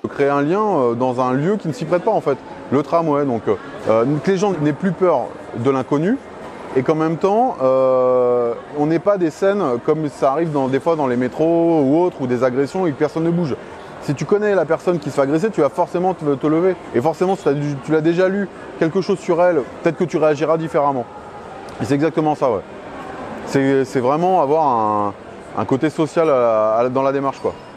créer un lien dans un lieu qui ne s'y prête pas en fait. Le tramway, donc que les gens n'aient plus peur de l'inconnu et qu'en même temps, on n'ait pas des scènes comme ça arrive des fois dans les métros ou autres, ou des agressions et que personne ne bouge. Si tu connais la personne qui se fait agresser, tu vas forcément te lever. Et forcément, si tu l'as déjà lu quelque chose sur elle, peut-être que tu réagiras différemment. Et c'est exactement ça, ouais. C'est vraiment avoir un côté social dans la démarche, quoi.